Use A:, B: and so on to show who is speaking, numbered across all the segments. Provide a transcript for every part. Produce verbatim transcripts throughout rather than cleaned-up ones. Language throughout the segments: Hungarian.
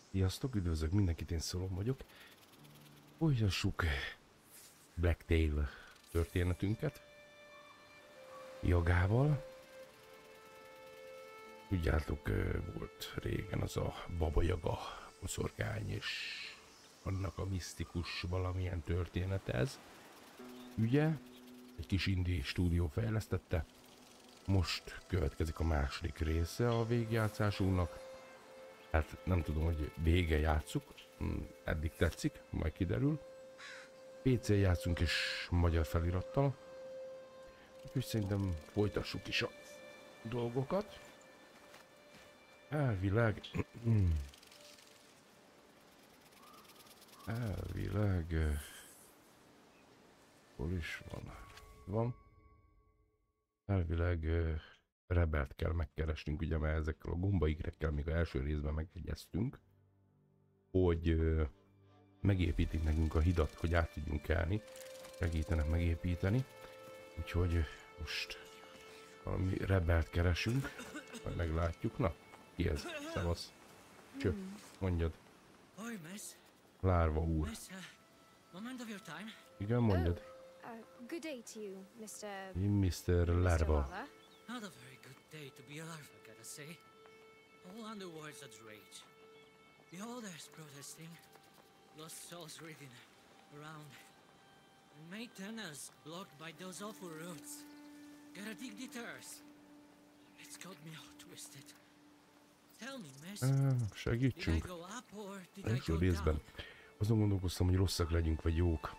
A: Sziasztok, üdvözlök mindenkit, én Szolom vagyok. Folytassuk Blacktail történetünket Jagával. Tudjátok, volt régen az a Baba Jaga boszorkány, és annak a misztikus valamilyen története ez. Ugye, egy kis indie stúdió fejlesztette. Most következik a második része a végjátszásunknak. Hát nem tudom, hogy vége játsszuk, eddig tetszik, majd kiderül. pé cén játszunk és magyar felirattal. Úgyhogy szerintem folytassuk is a dolgokat. Elvileg... Elvileg... Hol is van? Van. Elvileg... Rebelt kell megkeresnünk, ugye, mert ezekkel a gombaikrekkel még az első részben megegyeztünk, hogy ö, megépítik nekünk a hidat, hogy át tudjunk kelni, segítenek megépíteni, úgyhogy most valami Rebelt keresünk, majd meglátjuk. Na, ki ez? Szevasz. Cső, mondjad. Lárva úr. Igen, mondjad.
B: Good day to you, mister
A: mister Larva.
C: Not a very good day to be alive, I gotta say. All underworld's at rage. Beholders protesting, lost souls reading around, and main tunnels blocked by those awful roads. Gotta dig deters. It's got me all twisted. Tell me, miss,
A: Uh,
C: did I
A: segítsünk.
C: go up or did I
A: Első
C: go
A: részben
C: down?
A: azon gondolkoztam, hogy rosszak legyünk, vagy jók.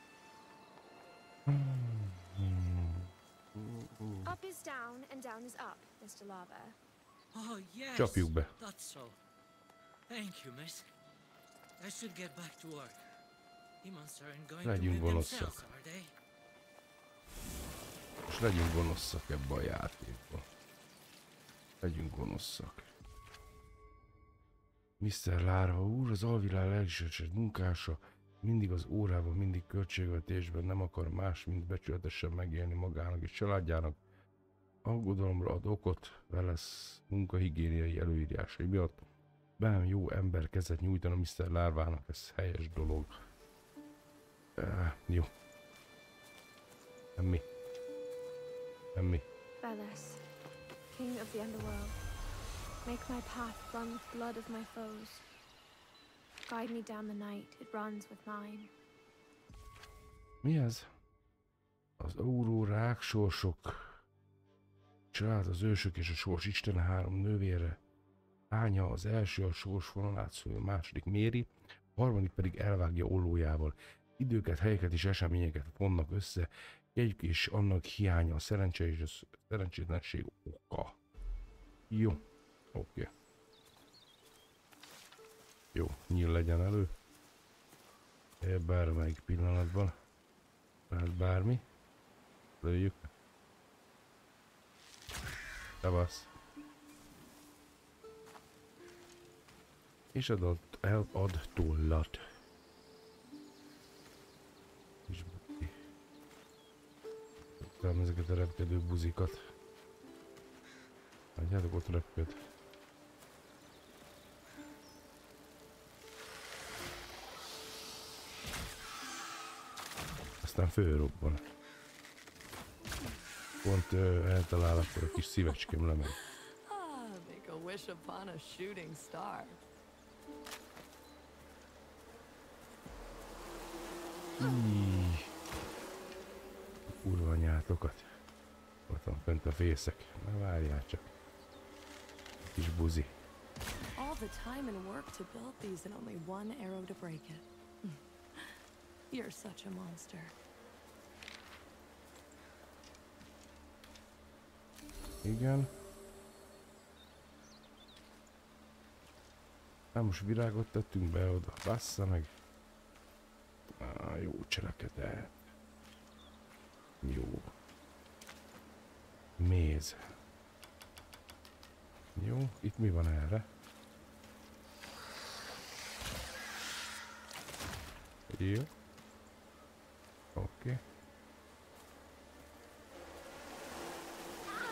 B: Up is down and down is up, mister Lava.
C: Oh, yes,
A: Csapjuk be.
C: that's so. Thank you, miss. I should get back to work. Demons aren't going to
A: Legyünk
C: mend themselves,
A: gonoszak.
C: are they?
A: És legyünk gonoszak ebbe a játékba. Legyünk gonoszak. mister Lárva úr, az alvilág legismertebb munkása, mindig az órában, mindig költségvetésben, nem akar más, mint becsületesen megélni magának és családjának. Aggodalomra ad okot Velesz munkahigiéniai előírásai miatt. Bám jó ember kezet nyújtani mister Lárvának, ez helyes dolog. Uh, jó. Nem mi. Nem mi.
B: Veles, king of the underworld, make my path run with blood of my foes. Guide me down the night, it runs with mine.
A: Mi ez? Az aurórák, sorsok, család, az ősök és a sors istene három nővére. Ánya az első a sors vonalát szóló, a második méri, a harmadik pedig elvágja ollójával. Időket, helyeket és eseményeket vonnak össze, egyik és annak hiánya a szerencse és a szerencsétlenség oka. Jó, oké. Okay. Jó, nyíl legyen elő. Bármelyik pillanatban. Hát bármi. Lőjük. Szevasz. És adott, elad tollat. És buzi. Tudtam ezeket a repkedő buzikat. Hagyjátok, ott repked. Aztán fölrobban. Pont uh, eltalál, akkor a kis szívecském lemegy.
D: Ah, make a wish upon a shooting star.
A: Íj. Kurva anyátokat. Ott van fent a fészek. Na várjál csak. Kis buzi.
D: All the time and work to build these and only one arrow to break it. You're such a monster.
A: Igen. Na most virágot tettünk be oda. Bassza meg. Á, jó cselekedet. Jó. Méz. Jó, itt mi van erre? Jó. Oké. Okay.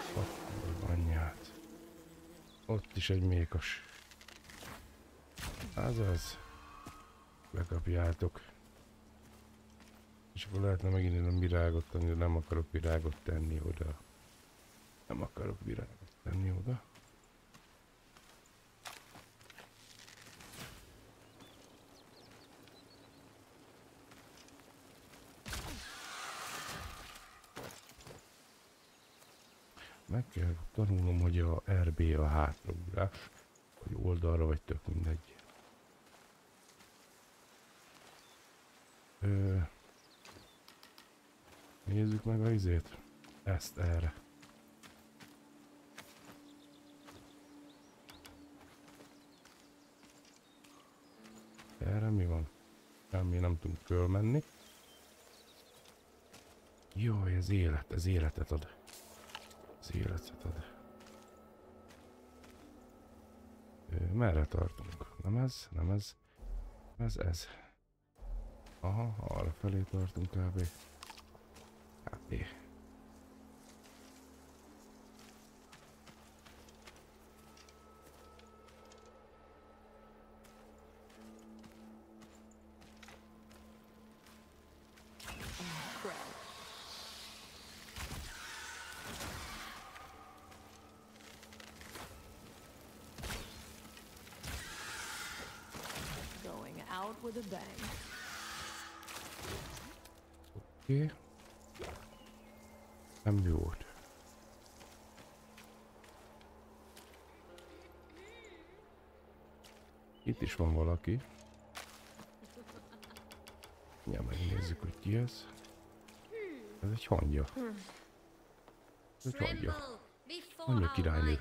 A: Akkor anyját. Ott is egy mékas. Azaz. Bekapjátok. És akkor lehetne megint a virágot tenni, de nem akarok virágot tenni oda. Nem akarok virágot tenni oda. Meg kell tanulnom, hogy a er bé a hátraugrás, vagy oldalra, vagy tök mindegy. Ö... Nézzük meg a izét. Ezt erre. Erre mi van? Semmi, nem tudunk fölmenni. Jó, ez élet, ez életet ad. Ez életet ad. Ö, merre tartunk? Nem ez, nem ez. Ez ez. Aha, arra felé tartunk kb. kb.
D: With a bang.
A: Oké. Okay. Nem jó volt. Itt is van valaki. Ja, megnézzük, hogy ki ez. Ez egy hangya. Ez egy hangya. Hangya királynő.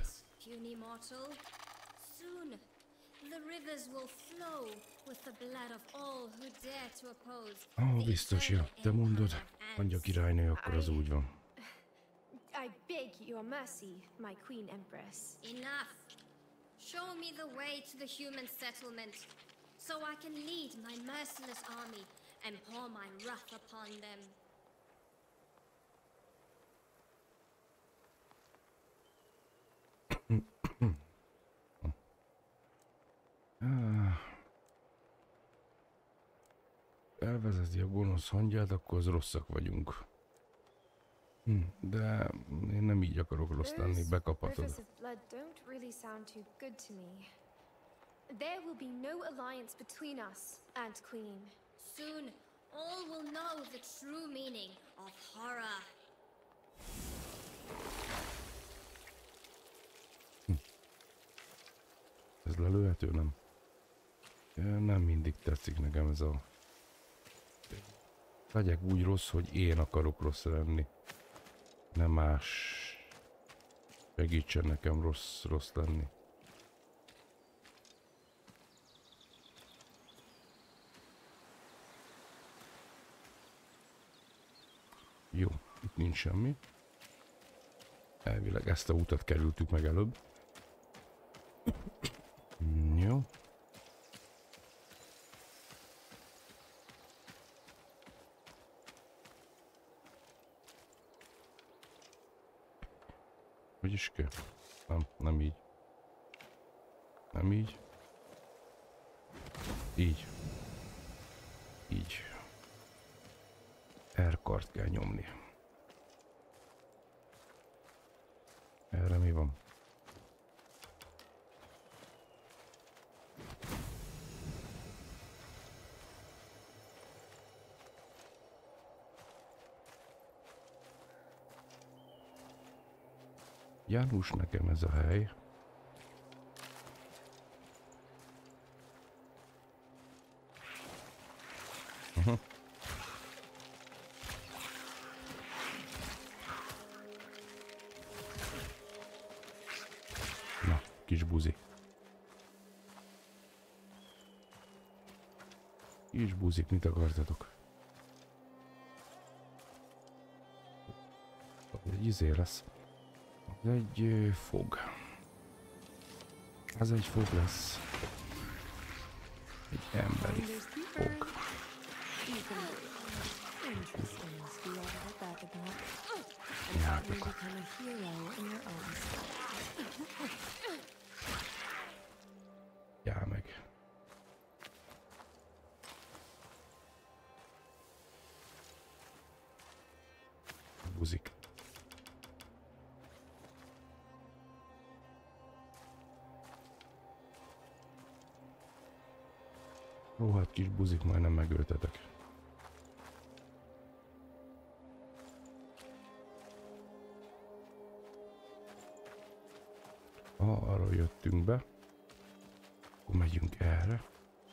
A: Ó, biztos, jó. Te mondod, hangya királynő, akkor az úgy van.
B: I beg your mercy, my Queen Empress.
E: Enough. Show me the way to the human settlement, so I can lead my merciless army and pour my wrath upon them.
A: Elvezeti a gonosz hangyát, akkor az rosszak vagyunk. Hm, de én nem így akarok rossz lenni, bekaphatod.
B: There will be no alliance between us, Ant Queen.
E: Soon, all will know the true meaning of horror.
A: Hm. Ez lelőhető, nem? Nem mindig tetszik nekem ez a... Legyek úgy rossz, hogy én akarok rossz lenni. Nem más. Segítsen nekem rossz, rossz lenni. Jó, itt nincs semmi. Elvileg ezt a utat kerültük meg előbb. Jó. Hogy is kell? Nem, nem így. Nem így. Így. Így. R-kart kell nyomni. Erre mi van? János, nekem ez a hely. Uh-huh. Na, kis buzi. Kis buzik, mit akartatok? Egy izé lesz. Ez egy uh, fog. Ez egy fog lesz. Egy emberi fog. Jártok. Jár meg. buzik. Ó, hát kis buzik, majdnem megöltetek. Ha arról jöttünk be, akkor megyünk erre.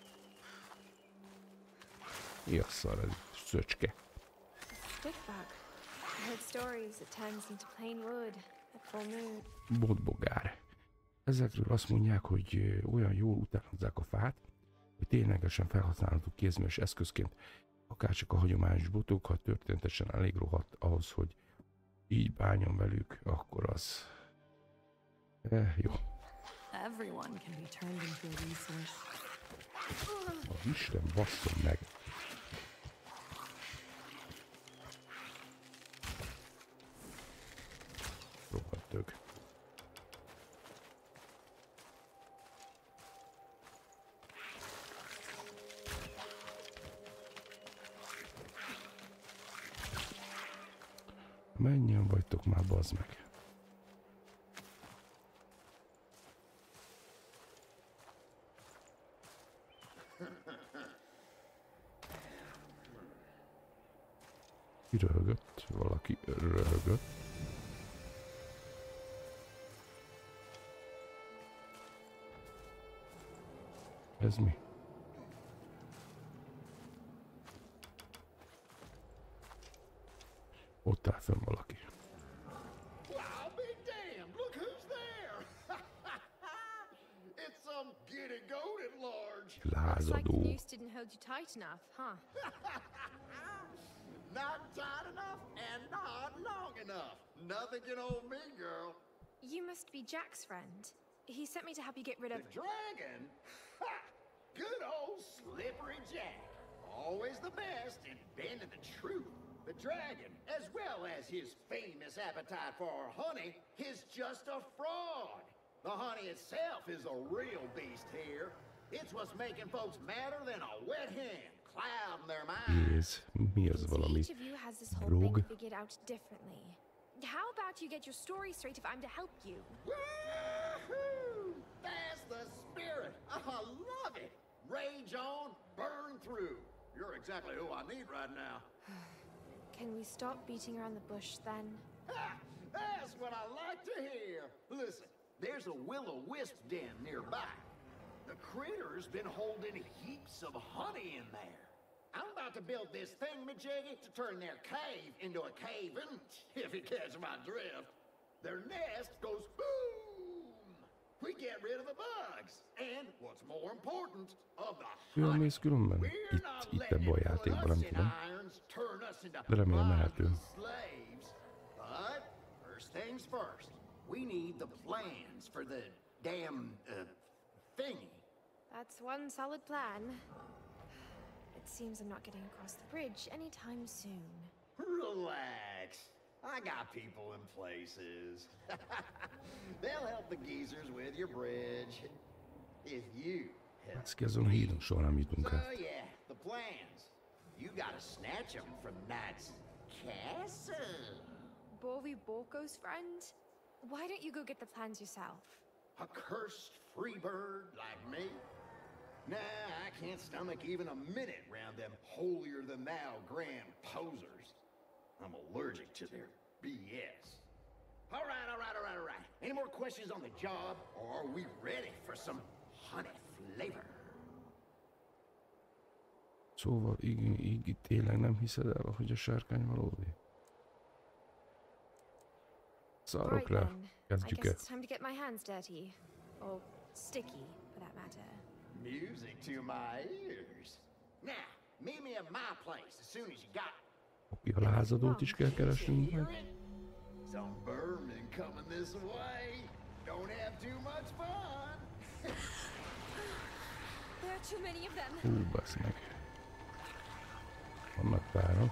A: Mi a szar ez szöcske?
B: Stickbug. I heard stories it turns into plain wood at full moon.
A: Botbogár. Ezekről azt mondják, hogy olyan jól utánozzák a fát, hogy ténylegesen felhasználható kézműves eszközként, akárcsak a hagyományos botok, ha történetesen elég rohadt ahhoz, hogy így bánjon velük, akkor az... Eh, jó.
D: Everyone can be turned into a resource.
A: Az Isten basszom meg. Rohadt dög. Mennyien vagytok már, bazd meg? Ki röhögött? Valaki röhögött. Ez mi? Ott áll fenn valaki.
F: I'll be damned! Look who's there! It's some giddy goat at large.
B: Looks like the
A: Lázadó.
B: noose didn't hold you tight enough, huh?
F: Not tight enough and not long enough. Nothing can hold me, girl.
B: You must be Jack's friend. He sent me to help you get rid of...
F: The dragon? Ha! Good old Slippery Jack. Always the best in bending the truth. The dragon, as well as his famous appetite for honey, is just a fraud. The honey itself is a real beast here. It's what's making folks madder than a wet hen, clouding their minds.
A: Jéz, mi az valami
B: Each of you has this whole
A: drog?
B: thing figured out differently. How about you get your story straight if I'm to help you?
F: Woo-hoo! That's the spirit. I love it. Rage on, burn through. You're exactly who I need right now.
B: Can we stop beating around the bush then?
F: Ha! That's what I like to hear. Listen, there's a will-o-wisp den nearby. The critter's been holding heaps of honey in there. I'm about to build this thingamajiggy to turn their cave into a cave-in, if you catch my drift. Their nest goes boom! We get rid of the bugs. And, what's more important, of the
A: Jól
F: honey.
A: néz különben?
F: We're
A: Itt,
F: not
A: itt ebben a
F: letting it put
A: játékban,
F: us
A: nem
F: in
A: tudom.
F: irons, turn us into
A: De remélem mehető.
F: bondless slaves. But, first things first, we need the plans for the damn, uh, thingy.
B: That's one solid plan. It seems I'm not getting across the bridge anytime soon.
F: Relax. I got people in places. They'll help the geezers with your bridge. If you help.
A: Ez ki azon a hídon soha nem jutunk
F: So
A: át.
F: yeah, the plans. You gotta snatch them from Knight's castle.
B: Borvi Borko's friend? Why don't you go get the plans yourself?
F: A cursed free bird like me? Nah, I can't stomach even a minute round them holier-than-thou grand posers. I'm allergic to their B S. All right, all right, all right, all right. Any more questions on the job, or are we ready for some honey flavor?
A: Szóval így, így tényleg nem hiszed el, hogy a sárkány valódi? Szarok
B: Alright
A: le.
B: then. I
A: Kezdjük
B: guess
A: el.
B: it's time to get my hands dirty. Or sticky, for that matter.
F: Music to my ears. Now, meet me at my place as soon as you got it.
A: Oké, a lázadót is kell keresnünk
F: Hear
A: meg.
F: it? Some vermin coming this way. Don't have too much fun.
B: There are too many of them.
A: Hú, basz meg. Vannak páran.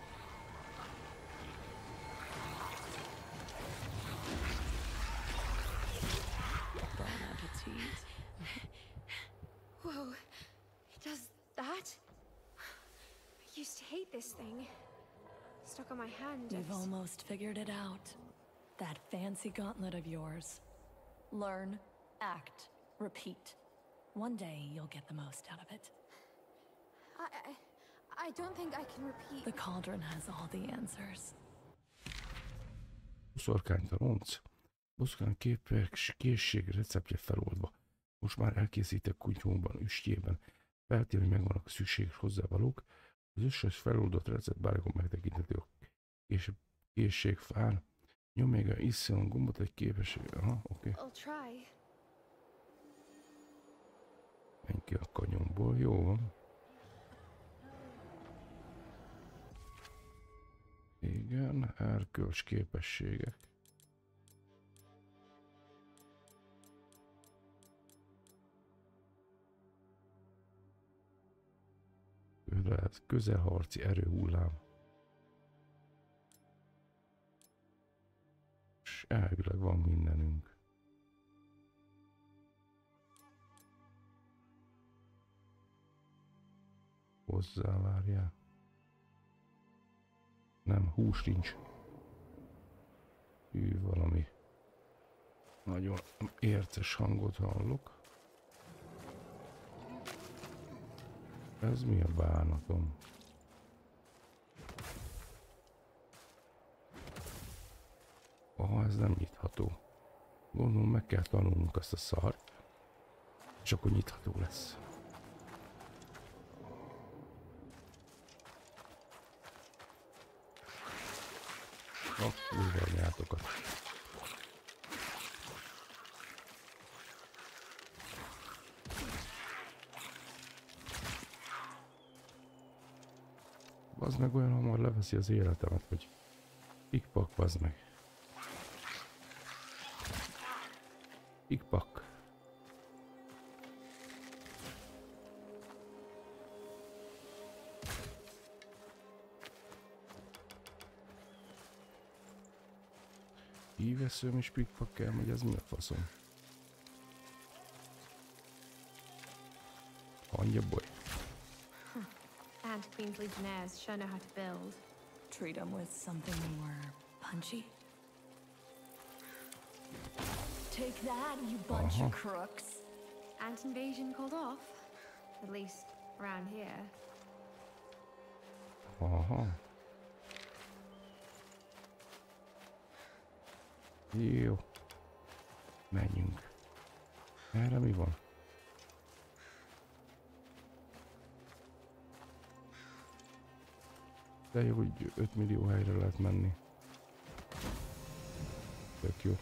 D: Bon appetit.
B: Whoa. It does that? I used to hate this thing. stuck on my hand.
D: You've
B: It's-
D: almost figured it out. That fancy gauntlet of yours. Learn, act, repeat. One day you'll get the most out of it.
B: I, I, I don't think I can repeat.
D: The cauldron has all the answers.
A: Boszorkányt a ronc. Boszorkány képes készség receptje feloldva. Most már elkészített kutyóban, üstjében. Feltér, hogy megvannak a szükséges hozzávalók. Az összes feloldott recept bármikor megtekinthető a készség fán. Nyom még a iszon gombot egy képesség. Aha, oké. Okay.
B: I'll try.
A: Menj ki a kanyomból, jó van. Igen, erkölcs képességek. Közelharci erőhullám. És elvileg van mindenünk. Hozzá várjál. Nem, hús nincs. Hű, valami nagyon érces hangot hallok. Ez mi a bánatom? Ah, ez nem nyitható. Gondolom meg kell tanulnunk azt a szart. És akkor nyitható lesz. Na, újra a nyátokat. Bazd meg, olyan hamar leveszi az életemet, hogy pikpak, bazd meg. Pikpak. Híveszőm és pikpak kell, hogy ez mi a faszom? Hangja boly.
B: And Queen's Legionnaires sure know how to build.
D: Treat them with something more punchy. Take that, you bunch
A: Uh-huh.
D: of crooks.
B: Ant invasion called off. At least around here.
A: Aha. Jó. Menjünk. Erre mi van? De jó, hogy öt millió helyre lehet menni. Tök jó.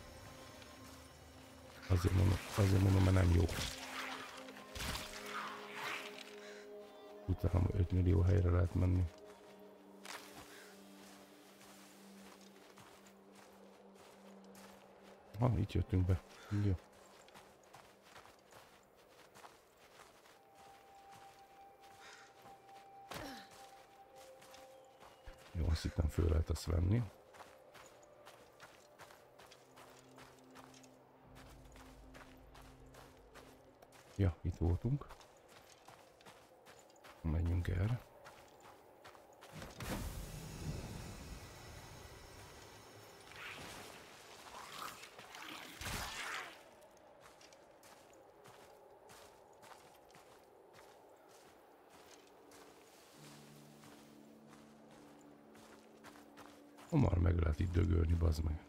A: Azért mondom, azért mondom, mert nem jó. Utána öt millió helyre lehet menni. Ha, itt jöttünk be. Jó. Jó, azt hittem föl lehet azt venni. Ja, itt voltunk. Menjünk erre. Hamar meg lehet itt dögölni, bazd meg.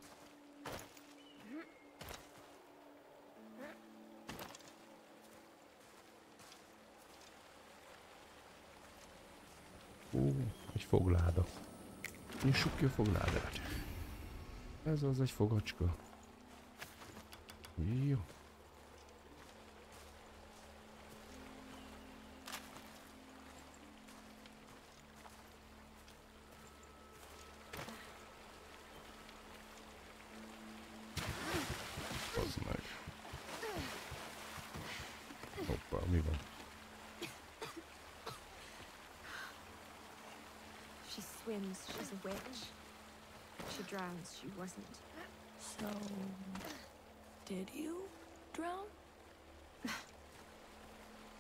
A: Ó, egy fogláda. Nyissuk ki a fogládát. Ez az egy fogacska. Jó. Bazd meg. Hoppá, mi van?
B: She swims, she's a witch. She drowns, she wasn't.
D: So, did you drown?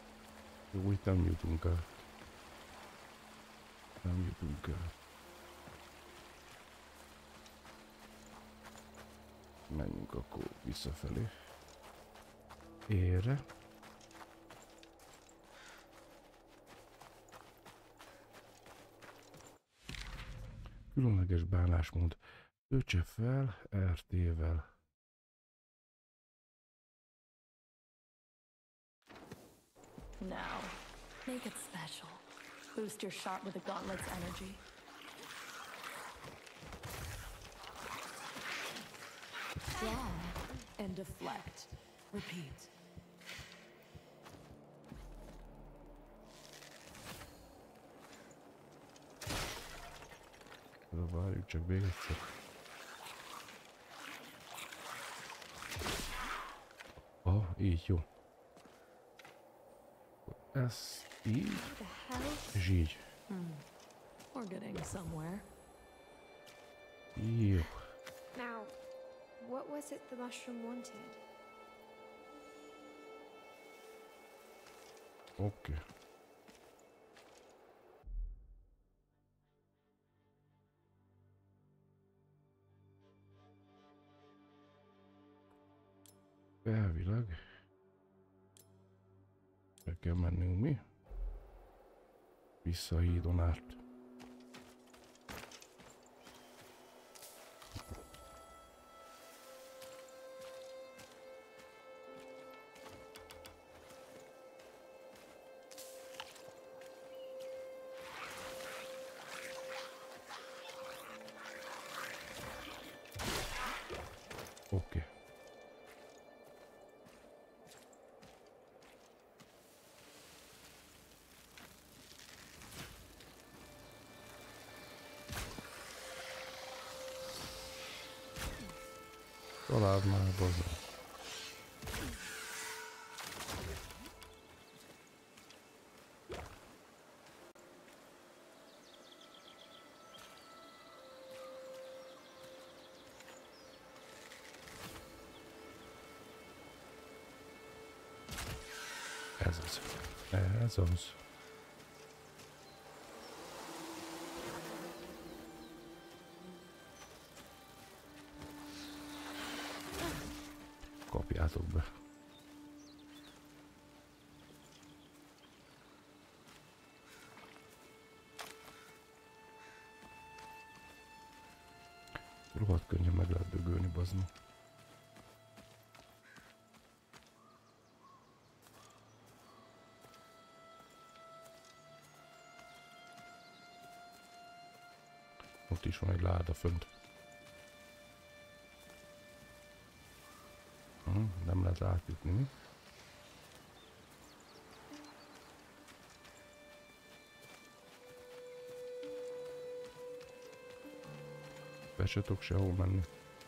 A: Jó, itt nem jutunk el. Nem jutunk el. Menjünk akkor visszafelé. Érre. Különleges bánásmód. Töltse fel er té-vel.
D: Now, make it special. Boost your shot with the gauntlet's energy. Draw and deflect. Repeat.
A: Várjuk csak még egyszer. Ah, így jó. Ez így, és így.
D: Hmm. We're getting somewhere.
A: Jó.
B: Now, what was it the mushroom wanted?
A: Oké. Okay. Elvileg be kell mennünk mi? Vissza a hídon át. Oké. Okay. Találd már, bazdmeg. Ez az. Ez az. Kapjátok be. Rohadt könnyen meg lehet dögölni, bazd meg. Ott is van egy láda fönt. Hm, nem lehet átjutni, mi? Be se tudok sehol menni.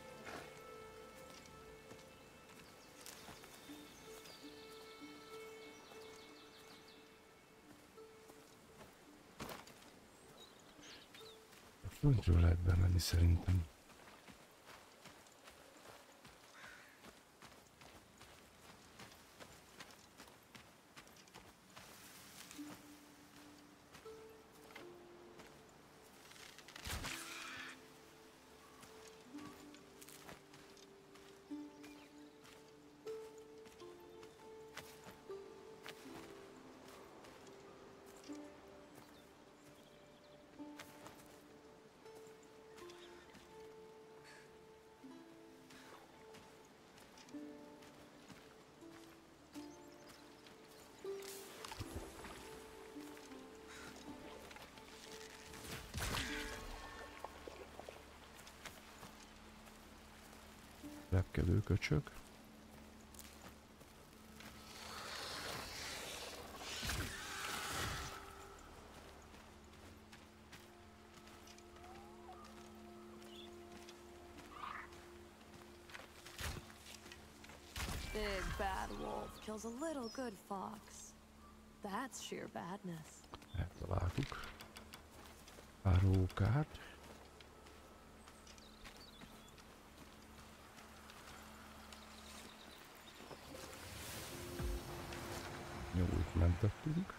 A: Föntről lehet bemenni szerintem. Repkedő köcsög.
D: Big bad wolf kills a little good fox. That's sheer badness.
A: Eltaláltuk. Árókát. Jó, itt mentettünk.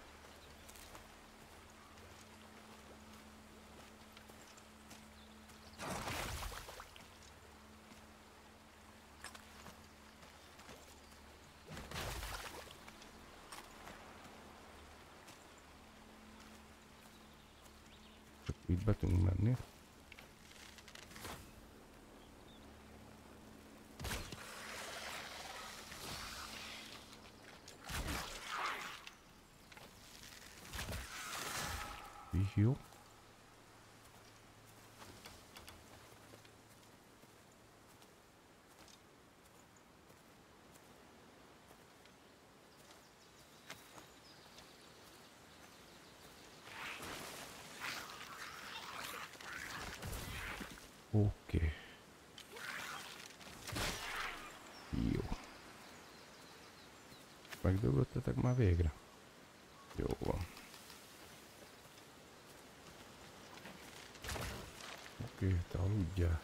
A: Itt be tudunk menni. Jó. Oké. Okay. Jó. Megdöglöttetek már végre? Jó van. Oké, okay, te aludjál.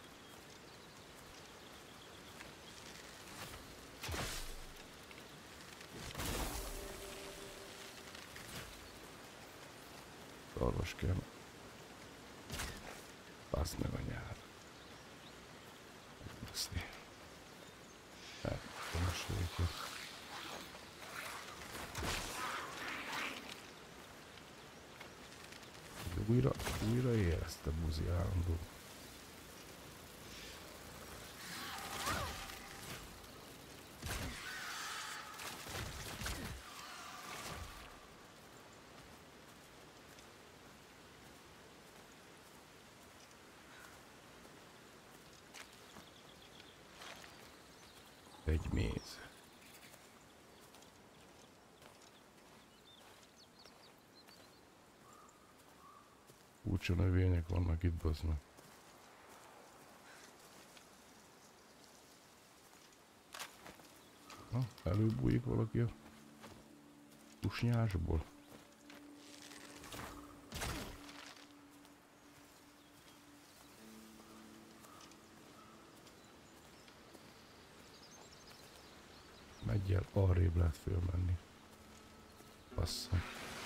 A: Szarvas kell. Basz meg a nyár. Megbaszni. Hát, most végül. Újra, újra érezte buzi állandó. Egy méz. Furcsa növények vannak itt, bazd meg. Na, előbújik valaki a tusnyásból. Meggyel, arrébb lehet fölmenni. Bassza.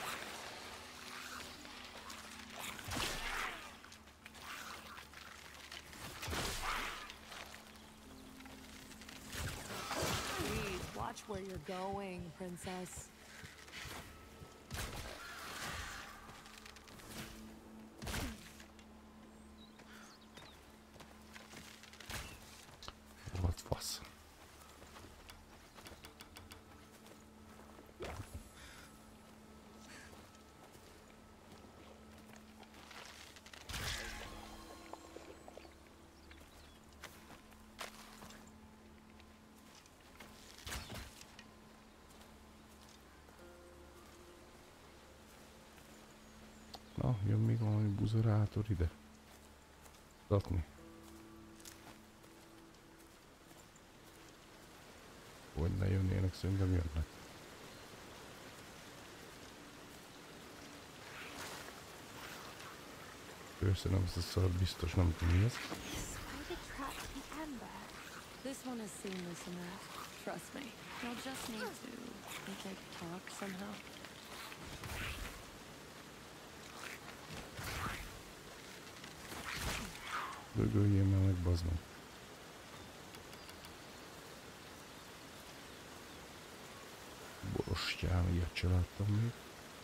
D: Watch where you're going, princess.
A: What fasz? Na, jön még valami buzorátor ide. Tatni. Hogy ne jönnének, szerintem jönnek. Köszönöm, ezt a szar biztos nem tudom mi ez.
D: This one is seamless enough. Trust me. You'll just need to make it talk somehow.
A: Dögöljél már meg, bazd meg. Borostyán, ilyet se láttam még.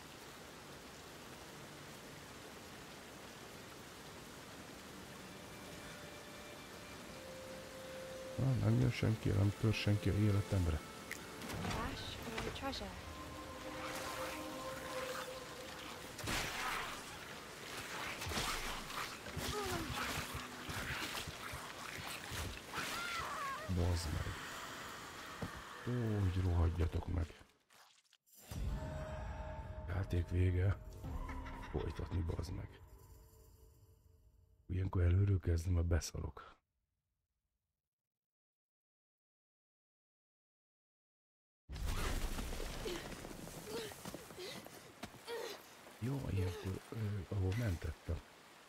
A: Na, nem jön senki, nem tör senki a életemre.
B: Cash or treasure?
A: Bazd meg. Ó, hogy rohadjatok meg. Játék vége. Folytatni, bazd meg. Ilyenkor előről kezdem, a beszarok. Jó, ilyenkor, ö, ahol mentettem.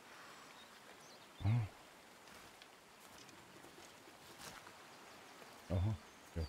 A: Aha. Aha, jó.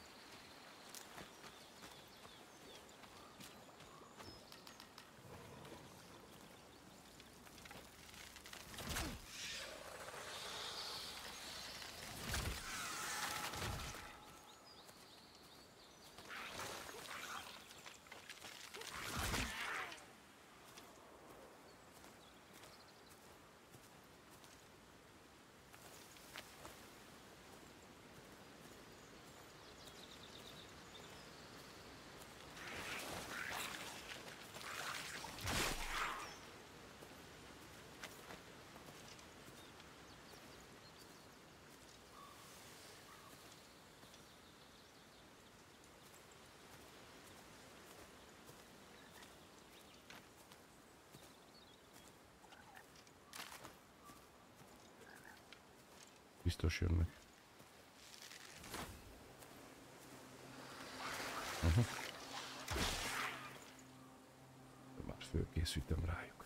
A: biztos jönnek. Uh-huh. Már fölkészültem rájuk.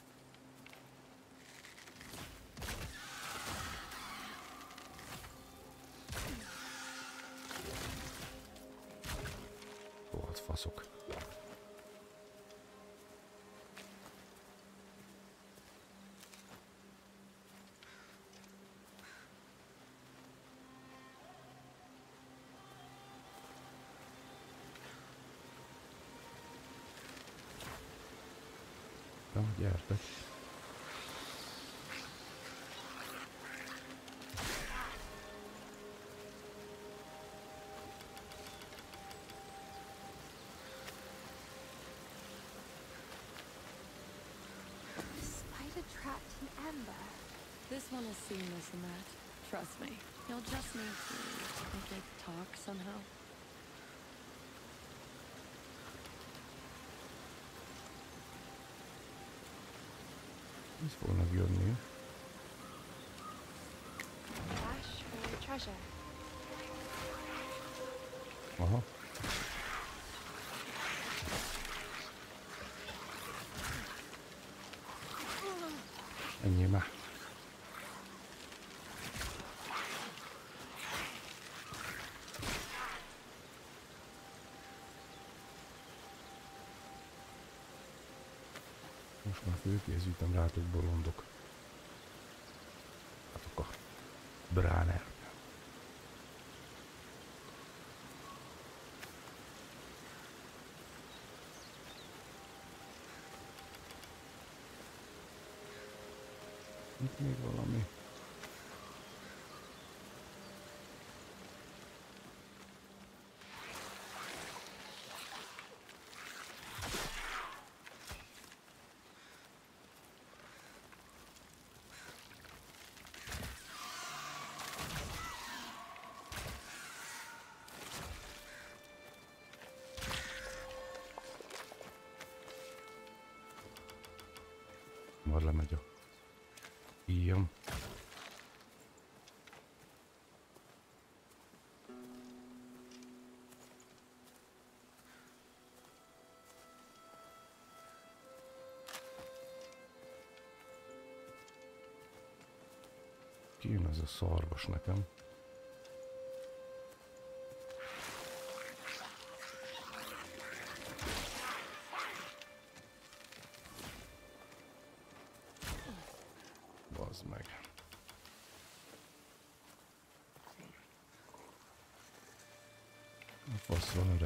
A: Rohadt faszok. Na, gyertek.
B: Spider trapped in amber.
D: This one is seamless in that. Trust me. You'll just need to make it talk somehow.
A: Ez fognak jönni.
B: Cash or treasure?
A: Aha. Ennyi már. Most már fölkészítem rátok, bolondok. Látok a Bráner. Itt még valami. Már lemegy a íjam. Ki jön ez a szarvas nekem? Bazd meg. A fasz van öreg.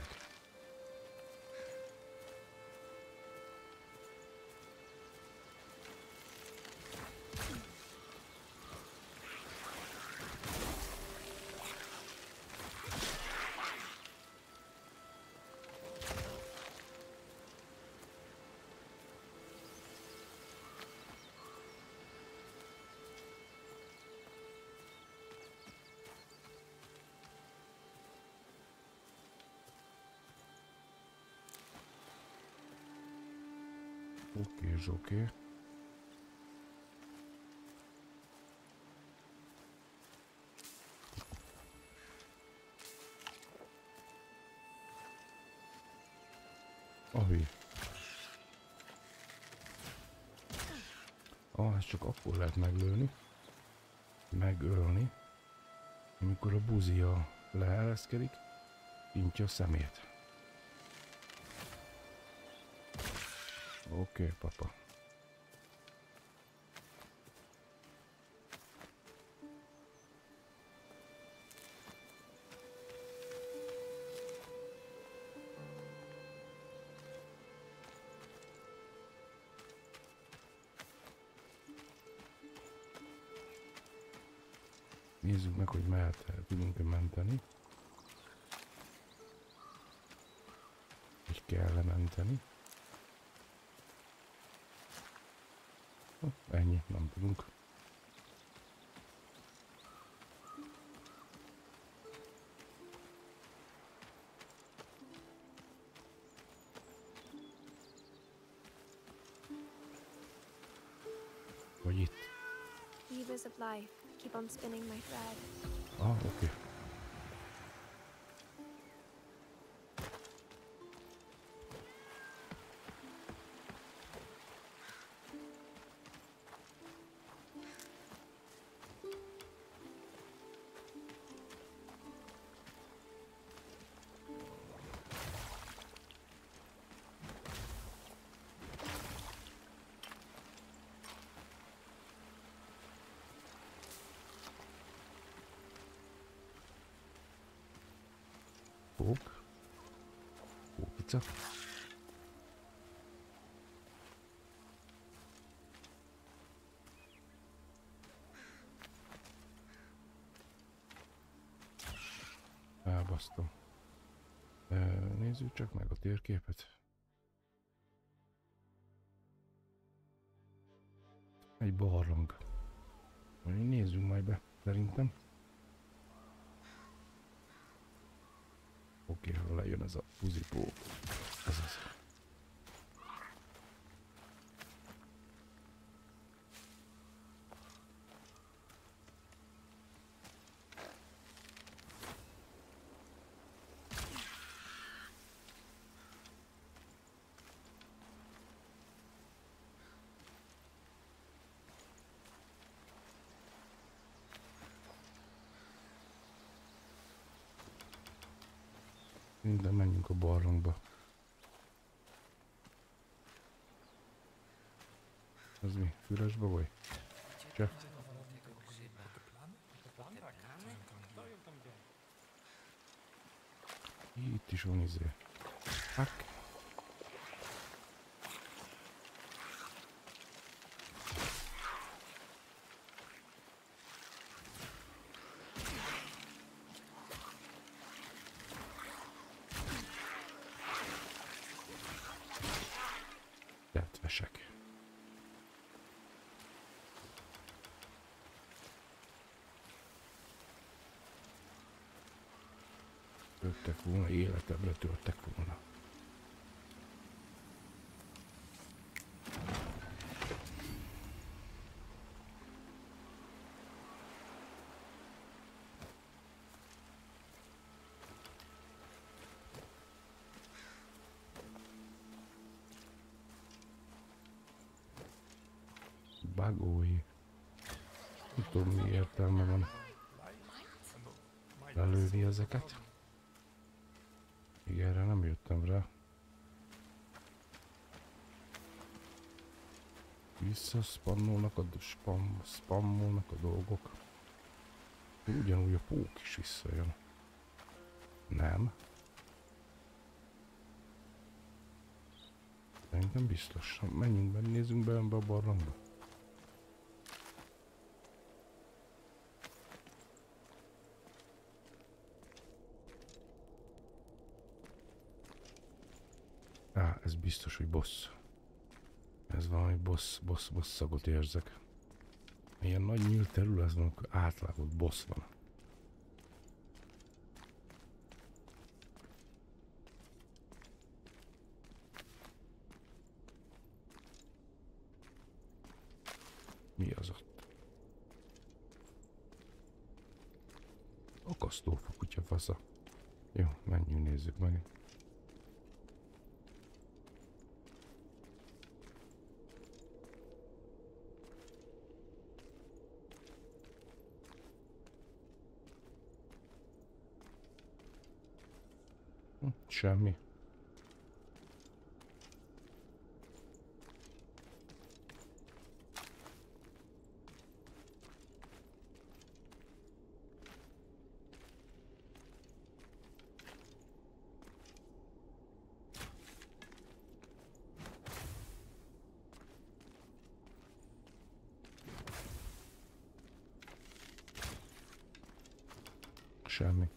A: Oké, és oké. Ahogy. Ah, ezt csak akkor lehet meglőni, megölni, amikor a buzia leereszkedik, kintja a szemét. Oké, okay, papa. Nézzük meg, hogy mehet, tudunk-e menteni. Hogy kell menteni. Oh, ennyi, nem tudunk. Vagy itt.
B: Weavers of life, Keep on spinning my thread.
A: Ah, oké. Okay. Pók. Pókica. Elbasztom. Nézzük csak meg a térképet. Egy barlang. Nézzünk majd be, szerintem. Oké, okay, ha lejön ez a puzipó. Ez az. De menjünk a barlangba. Ez mi? Füres bagoly? Csak. Itt is van izé. Hak. Tetvesek. Törtek volna, életemre törtek volna. Bagói. Nem tudom, mi értelme van lelőni ezeket. Igen, erre nem jöttem rá. Visszaszpammolnak a, spam, spammolnak a dolgok. Ugyanúgy a pók is visszajön. Nem. Szerintem biztos. Menjünk be, nézzünk be ebbe a barlangba. Á, ez biztos, hogy boss. Ez valami boss, boss, boss szagot érzek. Ilyen nagy nyílt terület van, akkor átlágott boss van. Mi az ott? Akasztófa kutyafasza. Jó, menjünk, nézzük meg. Hm, semmi. Semmi.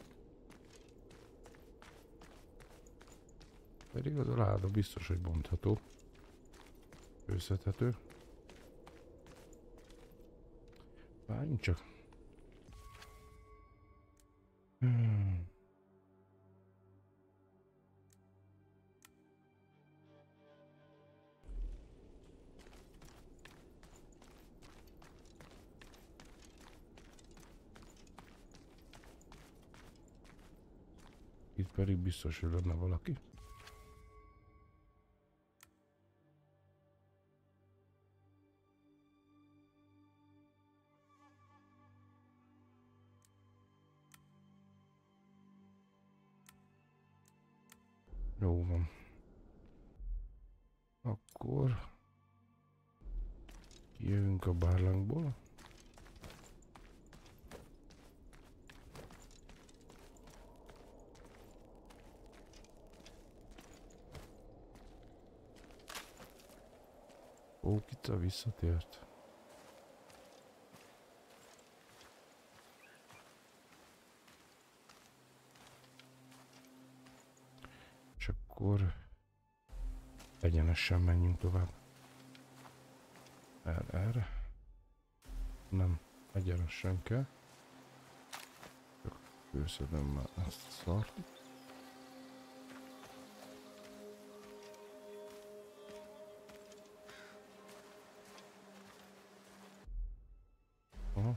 A: Pedig az a láda biztos, hogy bontható. Őszhethető. Várjunk csak. Hmm. pedig biztos, hogy lenne valaki. Jó van. Akkor kijövünk a barlangból. Ókica visszatért. És akkor egyenesen menjünk tovább. Erre, erre. Nem, egyenesen kell. Csak őszedem már ezt a szart. Aha.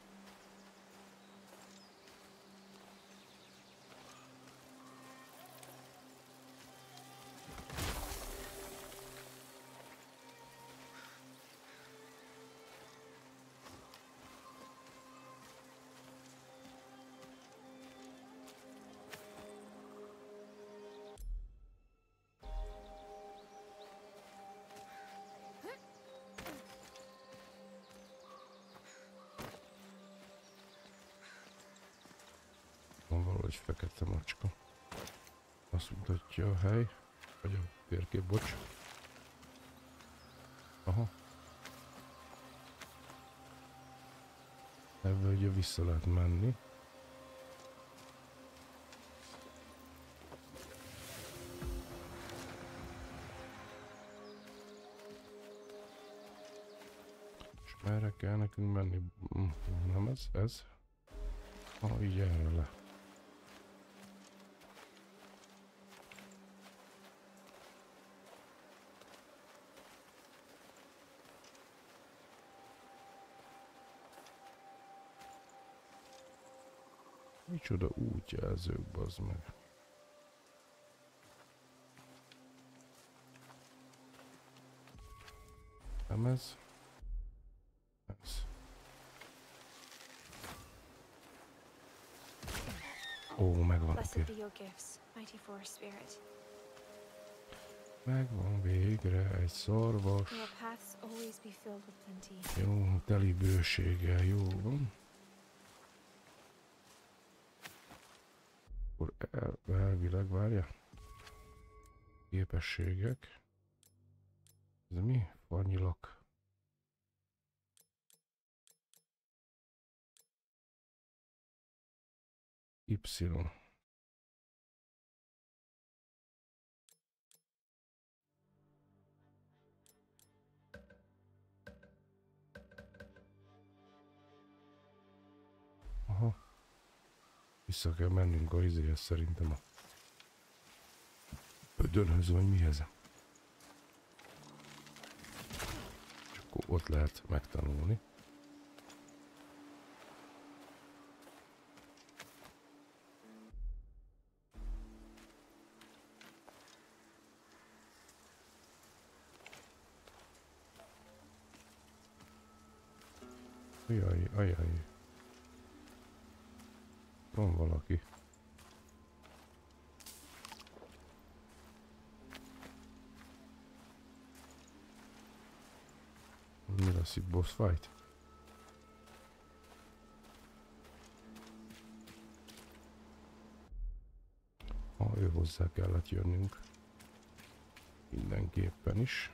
A: Van valahogy fekete macska. Azt mutatja a hely, vagy a térkép, bocs. Aha. Ebből ugye vissza lehet menni. És merre kell nekünk menni? Nem ez? Ez? Ah, így erre le. Micsoda útjelzők, bazd meg. Nem ez? Ez. Ó, megvan.
B: Blessed be your gifts, mighty forest spirit.
A: Megvan végre egy szarvas.
B: May your paths always be filled with plenty.
A: Jó, teli bőséggel, jó van. Akkor el, elvileg, várja. Képességek. Ez mi? Farnyilak. Y. Aha. Vissza kell mennünk a izéhez szerintem a ödönhöz, vagy mihez. És akkor ott lehet megtanulni. Ajaj, ajaj. Van valaki. Mi lesz itt, boss fight? Ha ő hozzá kellett jönnünk. Mindenképpen is.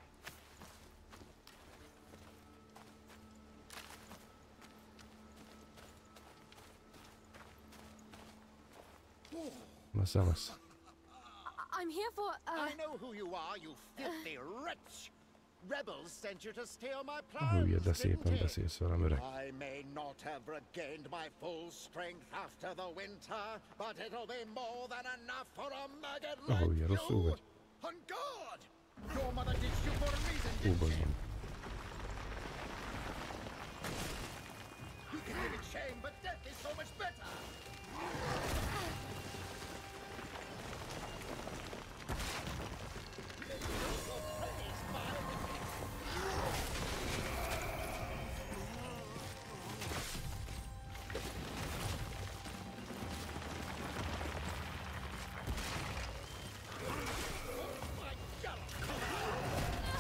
A: Na, szevasz.
B: I'm here for, uh...
F: I know who you are, you filthy wretch! Rebels sent you to steal my
A: Hülye, de
F: plans,
A: szépen
F: didn't
A: beszélsz velem, öreg.
F: I may not have regained my full strength after the winter, but it'll be more than enough for a maggot like
A: Hülye,
F: you!
A: rosszul vagy.
F: On guard! Your mother ditched you for a reason,
A: Ó,
F: didn't she?
A: bazd meg.
F: You can live in shame, but death is so much better!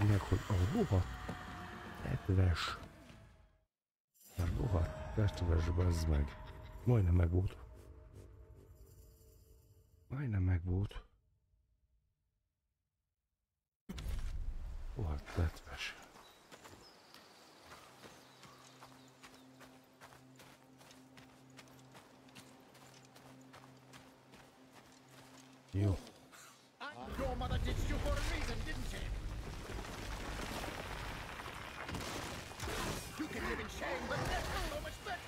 A: bazd meg, hogy a rohadt tetves. A rohadt tetves, bazd meg. Majdnem meg volt. Majdnem meg volt. Rohadt tetves. Jó.
F: Your mother ditched you for a reason, didn't she? You can live in shame, but that's so much better.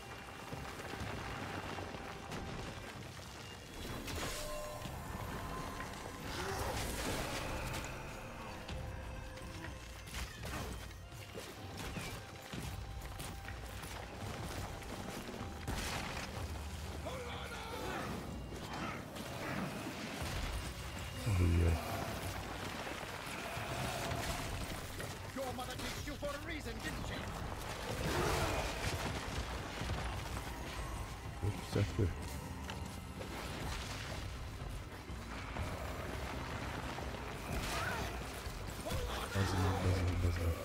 F: Your mother ditched you for a reason, didn't she?
A: Összető. Bazd meg, bazd meg, bazd meg.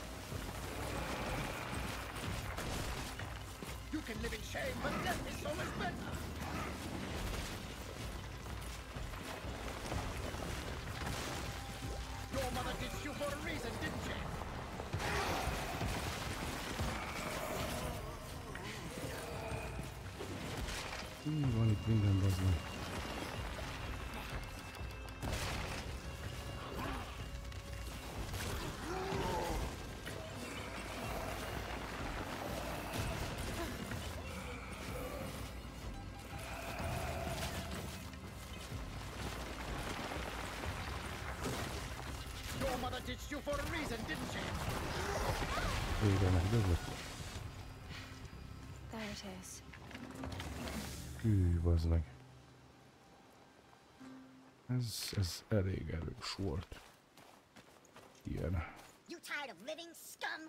F: You can live in shame, but death is so much better. Your mother ditched you for a reason, didn't she?
A: Hú, van itt minden, bazd meg.
F: Your mother ditched you for a reason, didn't she?
A: Végre megdöglött.
B: There it is.
A: Hű, bazd meg. Ez, ez elég erős volt. Ilyen.
G: You tired of living, scum?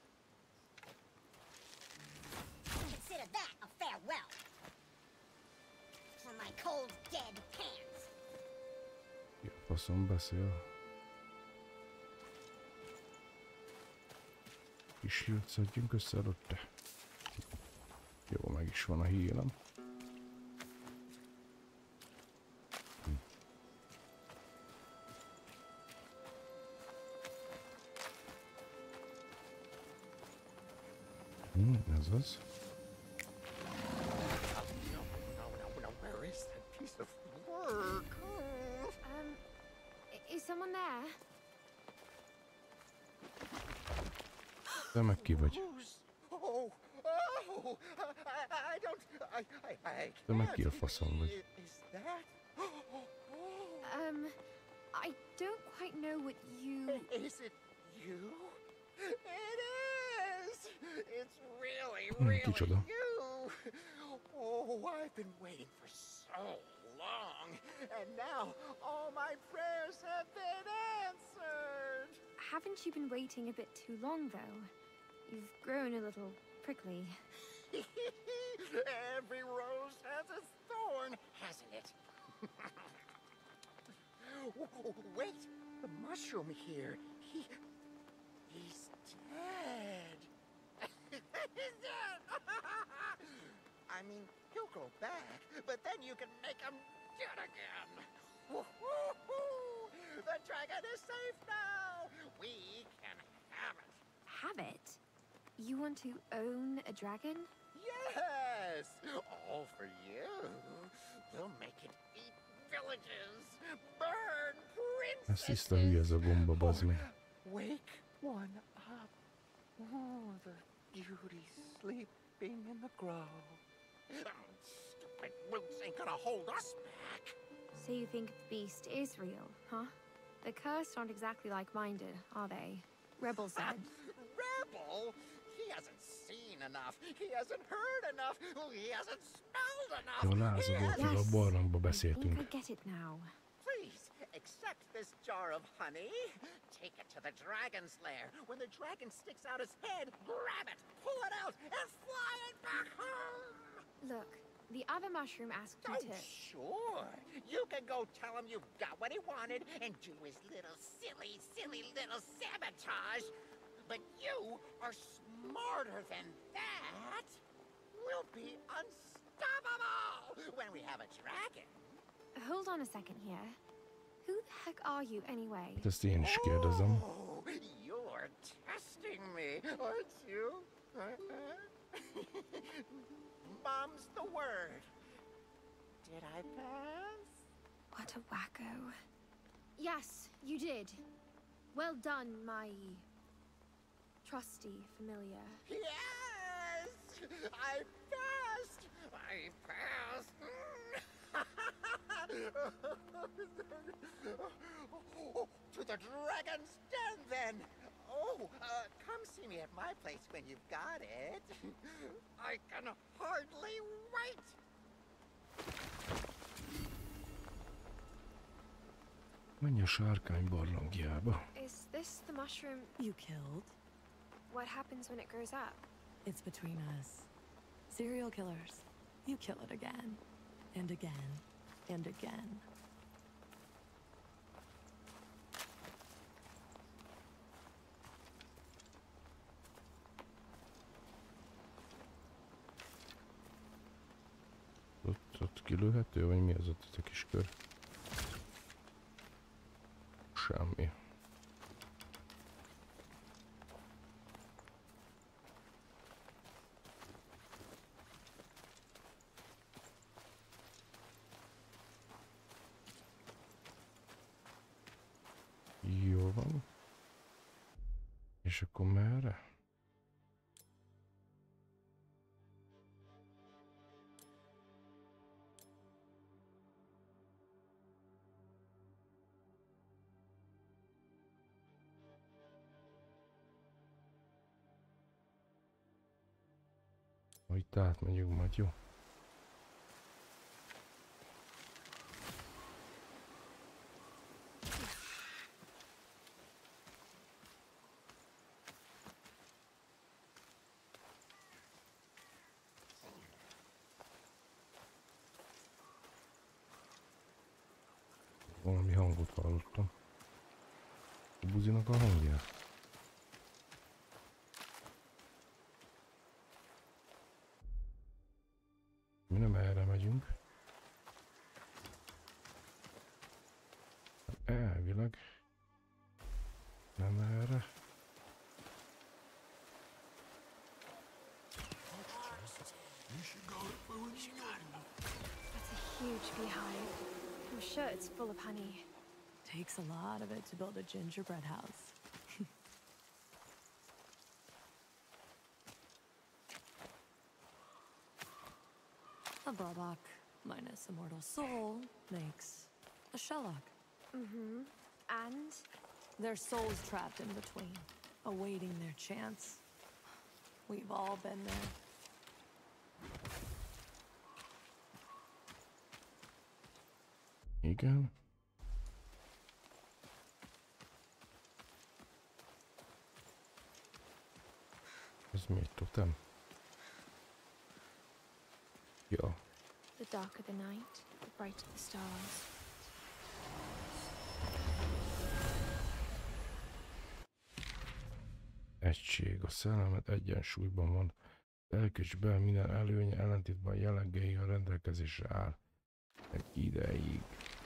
G: Consider that a farewell. For my cold, dead hands.
A: Ki a faszom beszél? Kis hírt szedjünk össze előtte. Jó, meg is van a hírem. Hm. Hm, ez az.
F: Where is that piece of work?
B: Um, i- is someone there?
A: Te meg ki vagy?
F: Who's? Oh, oh! I, I don't. I, I, I
A: Te meg
F: can't.
A: ki a faszom vagy?
F: I- Is that? Oh,
B: Um, I don't quite know what you...
F: is it you? It is. It's really,
A: Hmm,
F: really
A: kicsoda.
F: you. Oh, I've been waiting for so long, and now all my prayers have been answered.
B: Haven't you been waiting a bit too long, though? You've grown a little prickly.
F: Every rose has a thorn, hasn't it? Wait, the mushroom here, he... he's dead. He's dead! I mean, he'll grow back, but then you can make him dead again. The dragon is safe now! We can have it.
B: Have it? You want to own a dragon?
F: Yes! All for you. We'll make it eat villages, burn
A: Ez tiszta hülye ez a gomba, bazd meg.
F: Wake one up. Oh, the beauty sleeping in the grove. Stupid roots ain't gonna hold us back.
B: So you think the beast is real, huh? The cursed aren't exactly like-minded, are they? Rebel said.
F: Rebel? He hasn't seen enough. He hasn't heard enough. He hasn't smelled enough.
A: Jó, lázadó,
F: He
A: akivel a
B: Yes.
A: barlangba
B: I think
A: beszéltünk.
B: I get it now.
F: Please, accept this jar of honey. Take it to the dragon's lair. When the dragon sticks out his head, grab it, pull it out, and fly it back home.
B: Look, the other mushroom asked me
F: Oh,
B: to...
F: sure. You can go tell him you've got what he wanted and do his little silly, silly little sabotage. But you are smarter than that. We'll be unstoppable when we have a dragon.
B: Hold on a second here. Who the heck are you anyway?
A: Hát ezt én is kérdezem.
F: Oh, you're testing me, aren't you? Mom's the word. Did I pass?
B: What a wacko. Yes, you did. Well done, my... trusty familiar.
F: Yes! I passed! I passed! To the dragon's den, then! Oh, uh, come see me at my place when you've got it. I can hardly wait!
A: Menj a sárkány barlangjába.
B: Is this the mushroom?
D: You killed?
B: What happens when it grows up?
D: It's between us. Serial killers. You kill it again. And again. And again.
A: Ott, ott kilőhető, vagy mi az ott ez a kis kör? Semmi. Jó van. És akkor merre? Hogy itt átmegyünk majd, jó? Valami hangot hallottam. A buzinak a hangját. Mi nem erre megyünk. Elvileg. Nem erre.
B: That's a huge beehive. I'm sure it's full of honey.
D: Takes a lot of it to build a gingerbread house. A Barbok minus a mortal soul makes a Sherlock.
B: Mm-hmm. And?
D: Their souls trapped in between, awaiting their chance. We've all been there.
A: Igen. Ez mi egy totem? Ja.
B: The darker the night, the brighter the stars.
A: Egység. A szellemet egyensúlyban van. Elkösd minden előnye ellentétben jellegei a rendelkezésre áll. Egy ideig.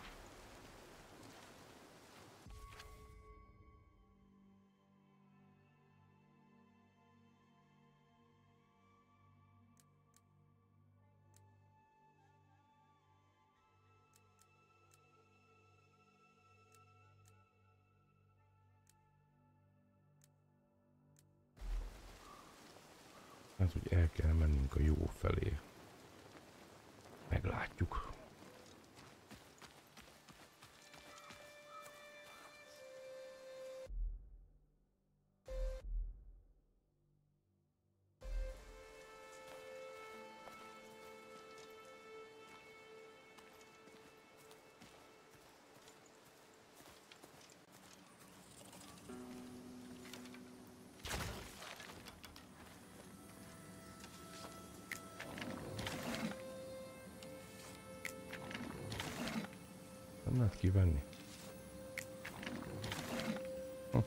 A: Hát, hogy el kell mennünk a jó felé. Meglátjuk. Nem lehet kivenni. Hm.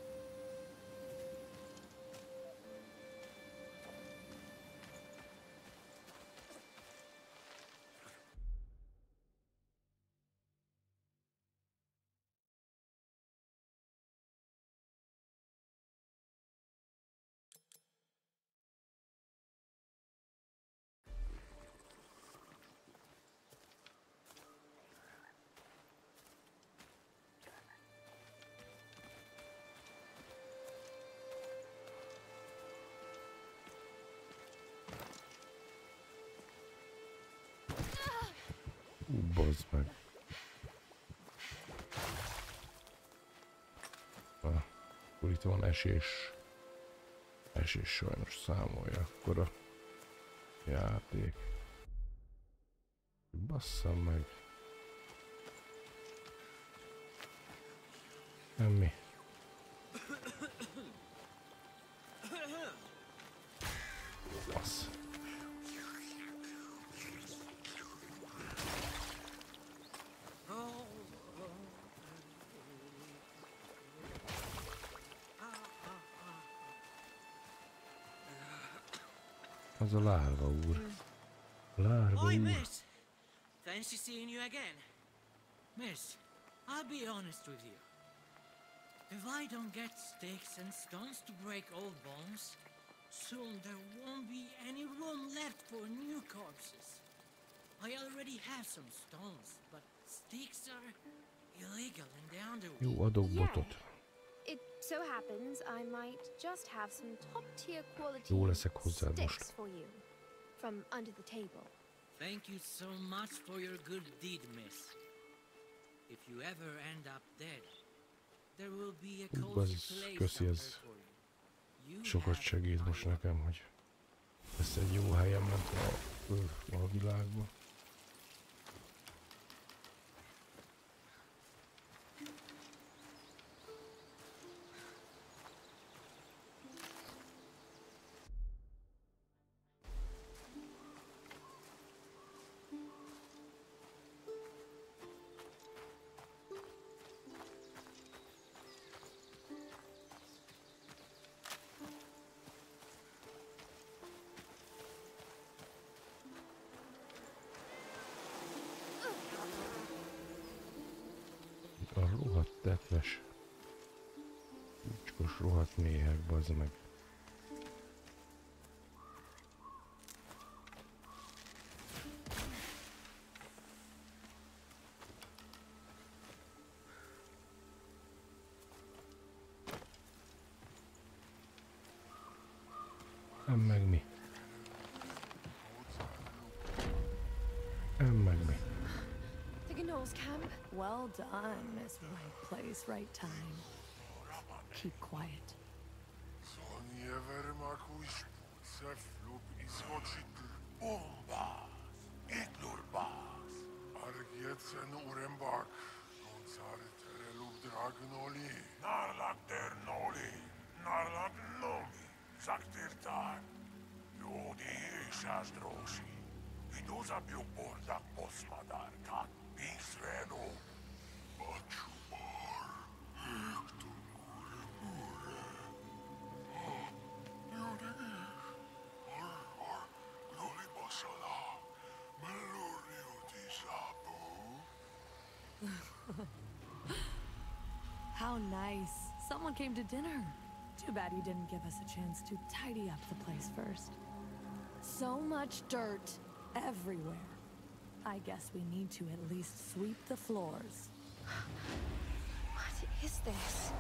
A: Ú, bazd meg. Ah, akkor itt van esés. Esés sajnos számolja akkor a játék. Basszam meg. Semmi. Bassz. Az a lárva úr. Lárva
C: Oi,
A: úr.
C: miss! Fancy seeing you again. Miss, I'll be honest with you. If I don't get sticks and stones to break old bones, soon there won't be any room left for new corpses. I already have some stones, but sticks are illegal in the underworld.
A: Jó, adok botot.
B: It so happens I might just have some top tier quality
A: Jó leszek hozzád
B: sticks
A: most.
B: for you from under the table.
C: Thank you so much for your good deed, miss. If you ever end up dead, there will be a
A: Ú,
C: cozy
A: ez
C: place
A: köszi,
C: out
A: ez
C: there for you. You
A: sokat
C: have
A: segít
C: my
A: most
C: word.
A: nekem, hogy lesz egy jó helyem ment a, a világban. A rohadt tetves. Úcskos rohadt méhek, bazd meg. Nem meg mi. Nem meg mi.
B: The Gnolls camp.
D: Well done, Miss Right Place, Right Time. Keep quiet.
H: Zaktirtar. Jodi isás drosi. Iduzabju bordak posmadarka. Izrenu. Macsumar. Hektunure mure. Jodegis. Arvar. Loli basala. Melurni utisabu.
D: How nice. Someone came to dinner. Too bad you didn't give us a chance to tidy up the place first. So much dirt everywhere. I guess we need to at least sweep the floors.
B: What is this?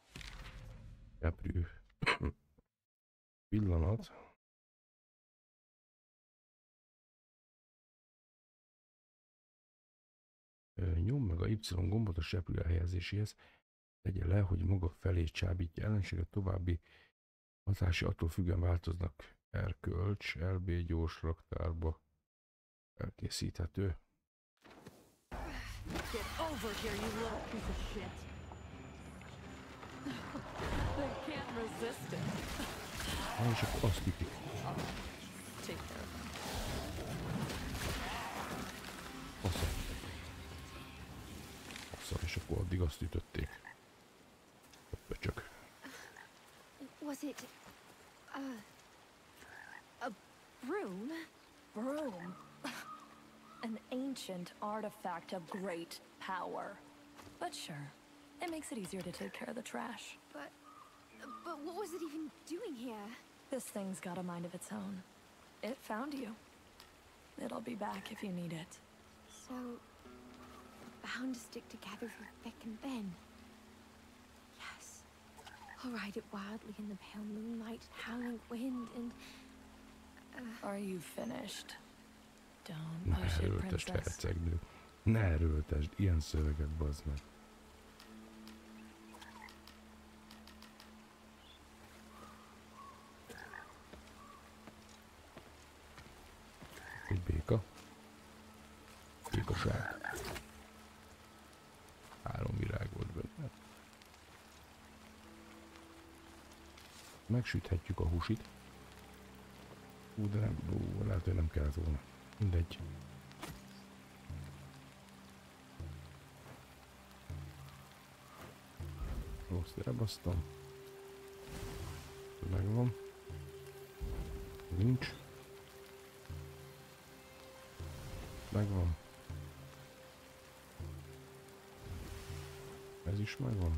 A: Aprő pillanat. Nyom meg a Y gombot a seprő elhelyezéséhez. Tegye le, hogy maga felé csábítja ellenséget, további hatási attól függően változnak. Erkölcs, el bé gyors raktárba elkészíthető.
D: Get over here, you little piece of shit. They can't resist it.
A: Ah, és akkor azt ütik.
D: Take care of them.
A: Fasza. Fasza, és akkor addig azt ütötték. Pöcsök.
B: Was it a a broom?
D: Broom? An ancient artifact of great power. But sure, it makes it easier to take care of the trash.
B: But but what was it even doing here?
D: This thing's got a mind of its own. It found you. It'll be back if you need it.
B: So bound to stick together through thick and thin. Yes. I'll ride it wildly in the pale moonlight, howling wind, and uh...
D: Are you finished? Don't
A: Ne
D: push it,
A: erőltesd,
D: princess.
A: hercegnő. Ne erőltesd, ilyen szöveget, bazd meg. Egy béka. Békaság. Három virág volt benne. Megsüthetjük a húsit. Ú, de nem, ú, lehet, hogy nem kellett volna. Mindegy. Rossz, elbasztam. Megvan. Nincs. Megvan. Ez is megvan.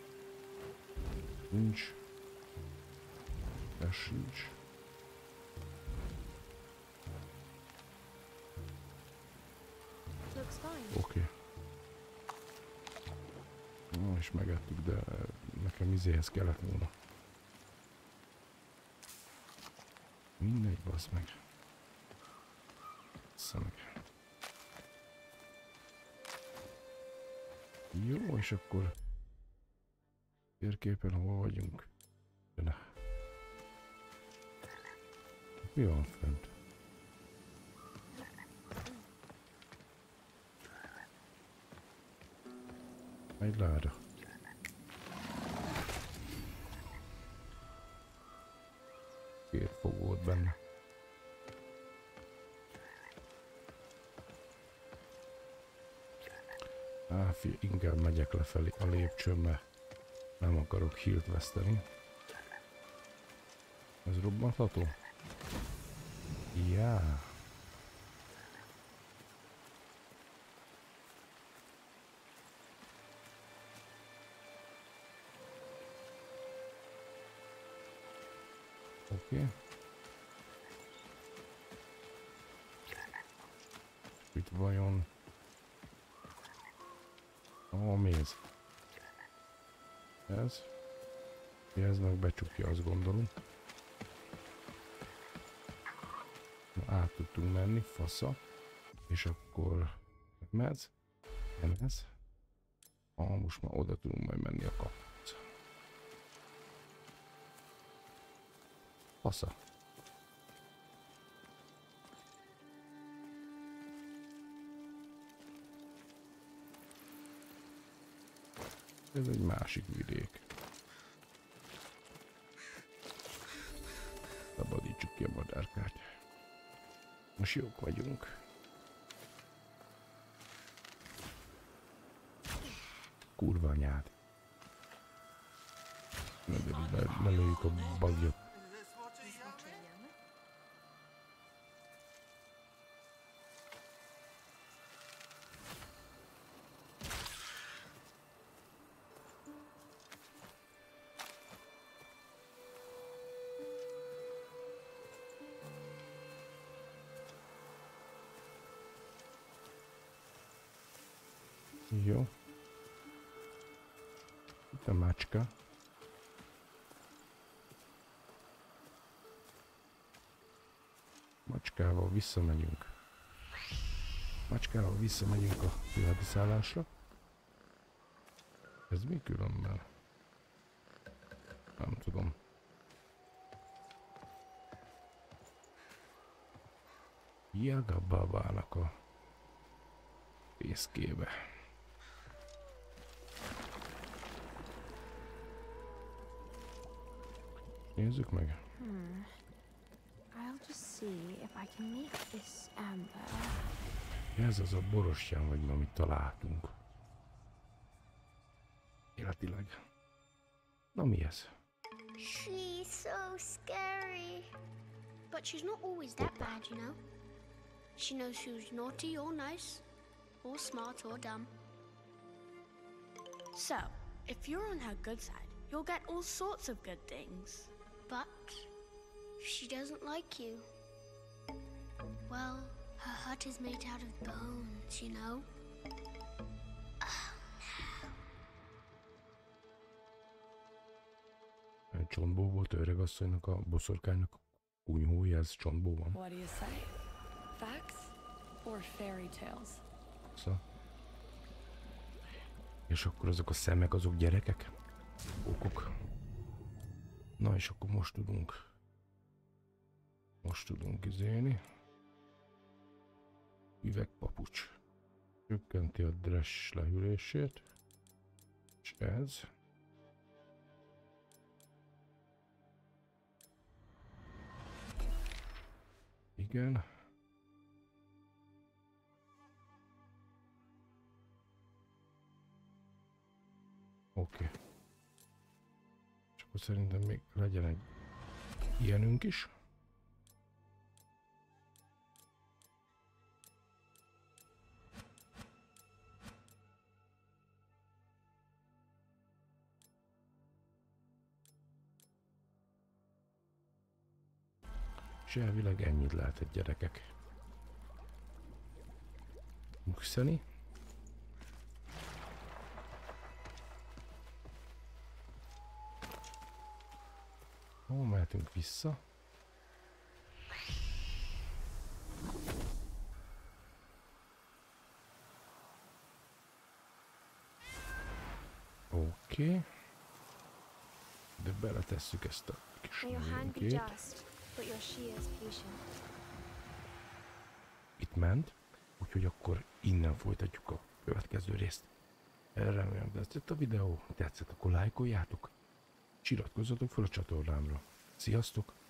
A: Nincs. Ez sincs.
B: looks fine.
A: Oké. Okay. No, és megettük, de nekem izéhez kellett volna. Mindegy, bassz meg. Bassza meg. Jó, és akkor térképen hol vagyunk? Ne. Mi van fent? Egy láda. Két fog volt benne. Á, fi, inkább megyek lefelé a lépcsőn, mert nem akarok hírt veszteni. Ez robbantható? Já. Oké. Okay. Itt vajon... Ó, méz. Ez. Ez meg becsukja, azt gondolom. Na, át tudtunk menni, fasza. És akkor... Mez. Ez. Ah, most már oda tudunk majd menni a kaput. Fasza. Ez egy másik vidék. ki a madárkát. Most jók vagyunk. Kurva anyád. Lelőjük a bagyot. Jó. Itt a mácska. Macskával visszamegyünk. Macskával visszamegyünk a pillanatiszállásra. Ez mi különben? Nem tudom. Jaga babának a fészkébe. Nézzük meg.
B: Hmm. I'll just see if I can make this amber.
A: Ez az a borostyán vagy, amit találtunk. Életileg. Na mi ez?
I: She's so scary. But she's not always that bad, you know. She knows who's naughty or nice, or smart or dumb. So, if you're on her good side, you'll get all sorts of good things. But if she doesn't like you, well, her heart is made out of bones, you know.
A: Egy csontból volt öregasszonynak a boszorkánynak kunyhója, ez csontból van.
D: What do you say? Facts or fairy tales?
A: Szóval. És akkor azok a szemek, azok gyerekek? Okok. Na és akkor most tudunk. Most tudunk izélni. Üvegpapucs. Csökkenti a dress lehűlését. És ez. Igen. Oké. Okay. És akkor szerintem még legyen egy ilyenünk is. És elvileg ennyit lehetett, gyerekek. Mukszeni. Ó, mehetünk vissza. Oké. Okay. De beletesszük ezt a kis növénykét. Itt ment, úgyhogy akkor innen folytatjuk a következő részt. Remélem, tetszett a videó, tetszett, akkor lájkoljátok, és iratkozzatok fel a csatornámra. Sziasztok!